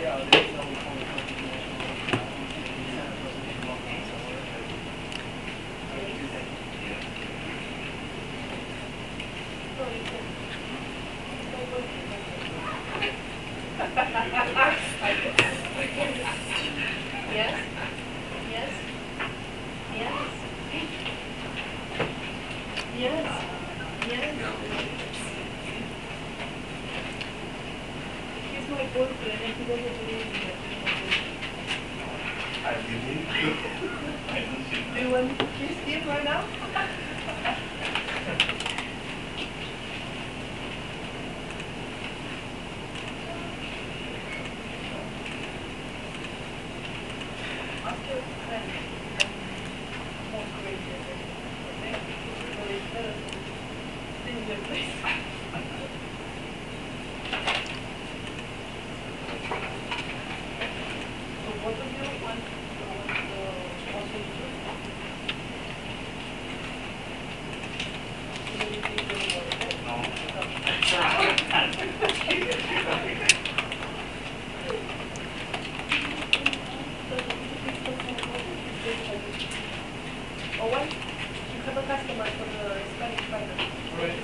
Yes? Yes? Yes? Yes? Yes? He's my boyfriend and he doesn't believe me. I believe you. I don't see Do you want to kiss him right now? After I'm more crazy, okay? So it's better to stay in your place. So both of you want to also do Oh, what? You have a customer for the Spanish fighter. Right.